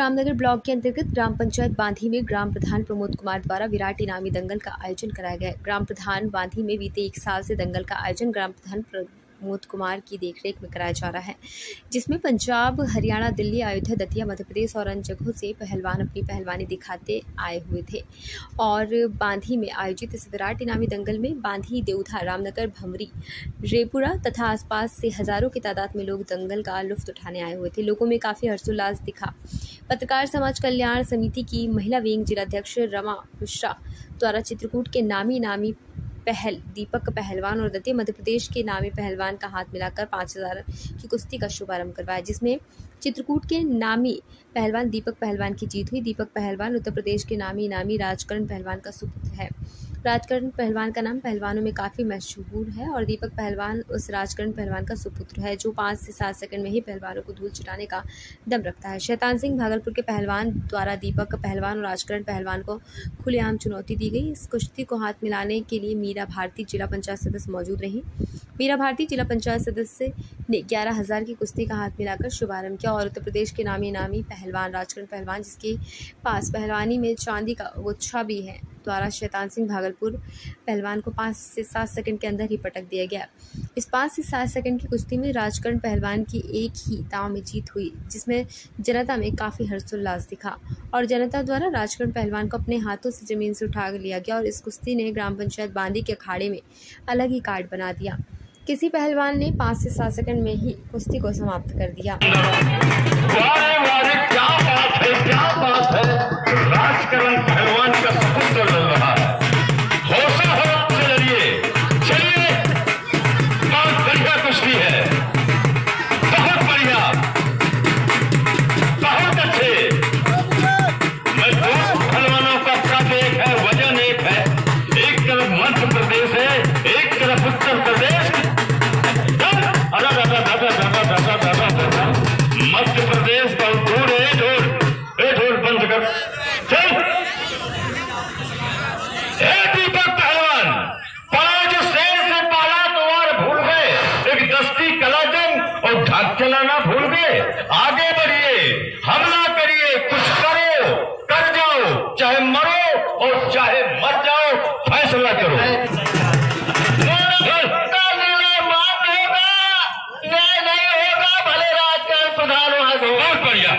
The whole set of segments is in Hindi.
रामनगर ब्लॉक के अंतर्गत ग्राम पंचायत बांधी में ग्राम प्रधान प्रमोद कुमार द्वारा विराट इनामी दंगल का आयोजन कराया गया। ग्राम प्रधान बांधी में बीते 1 साल से दंगल का आयोजन ग्राम प्रधान प्रमोद कुमार की देखरेख में कराया जा रहा है, जिसमें पंजाब, हरियाणा, दिल्ली, अयोध्या, दतिया, मध्य प्रदेश और अन्य जगहों से पहलवान अपनी पहलवानी दिखाते आए हुए थे। और बांधी में आयोजित इस विराट इनामी दंगल में बांधी, देवधा, रामनगर, भमरी, रेपुरा तथा आसपास से हजारों की तादाद में लोग दंगल का लुत्फ उठाने आए हुए थे। लोगों में काफी हर्षोल्लास दिखा। पत्रकार समाज कल्याण समिति की महिला विंग जिलाध्यक्ष रमा मिश्रा द्वारा चित्रकूट के नामी पहल दीपक पहलवान और दतिया मध्य प्रदेश के नामी पहलवान का हाथ मिलाकर 5000 की कुश्ती का शुभारंभ करवाया, जिसमें चित्रकूट के नामी पहलवान दीपक पहलवान की जीत हुई। दीपक पहलवान उत्तर प्रदेश के नामी राजकरण पहलवान का सुपुत्र है। राजकरण पहलवान का नाम पहलवानों में काफ़ी मशहूर है और दीपक पहलवान उस राजकरण पहलवान का सुपुत्र है जो 5 से 7 सेकंड में ही पहलवानों को धूल चटाने का दम रखता है। शैतान सिंह भागलपुर के पहलवान द्वारा दीपक पहलवान और राजकरण पहलवान को खुलेआम चुनौती दी गई। इस कुश्ती को हाथ मिलाने के लिए मीरा भारती जिला पंचायत सदस्य मौजूद रही। मीरा भारती जिला पंचायत सदस्य ने 11,000 की कुश्ती का हाथ मिलाकर शुभारंभ किया और उत्तर प्रदेश के नामी पहलवान राजकरण पहलवान, जिसके पास पहलवानी में चांदी का गुच्छा भी है, द्वारा शैतान सिंह भागलपुर पहलवान को 5 से 7 सेकंड के अंदर ही पटक दिया गया। इस 5 से 7 सेकंड की कुश्ती में राजकरण पहलवान की एक ही दांव में जीत हुई, जिसमें जनता में काफ़ी हर्षोल्लास दिखा और जनता द्वारा राजकरण पहलवान को अपने हाथों से जमीन से उठा लिया गया और इस कुश्ती ने ग्राम पंचायत बांधी के अखाड़े में अलग ही कार्ड बना दिया। किसी पहलवान ने 5 से 7 सेकंड में ही कुश्ती को समाप्त कर दिया। राजकरण पहलवान का सुपुत्र लग रहा है। हौसला हो, चलिए बहुत बढ़िया कुश्ती है, बहुत बढ़िया, बहुत अच्छे। मैं 2 पहलवानों का कद एक है, वजन एक है। एक तरफ मध्य प्रदेश है, एक तरफ उत्तर प्रदेश। मध्य प्रदेश बहुत दूर है, ढोल बंद कर। दीपक पहलवान 5 शेर से पाला तो और भूल गए, एक दस्ती कला जंग और ढाक चलाना भूल गए। आगे बढ़िए, हमला करिए, कुछ करो, कर जाओ, चाहे मरो और चाहे मर जाओ, फैसला करो। नहीं होगा, भले राजकरण प्रधान वहां से। बहुत बढ़िया।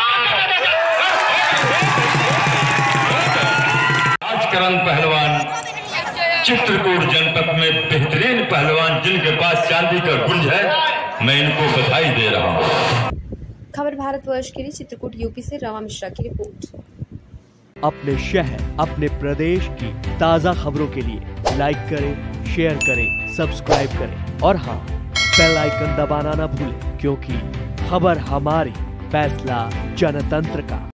राजकरण पहलवान चित्रकूट जनपद में बेहतरीन पहलवान, जिनके पास चांदी का गुंज है, मैं इनको बधाई दे रहा हूँ। खबर भारतवर्ष के लिए चित्रकूट यूपी से रमा मिश्रा की रिपोर्ट। अपने शहर, अपने प्रदेश की ताज़ा खबरों के लिए लाइक करें, शेयर करें, सब्सक्राइब करें और हाँ, बेल आइकन दबाना ना भूलें, क्योंकि खबर हमारी, फैसला जनतंत्र का।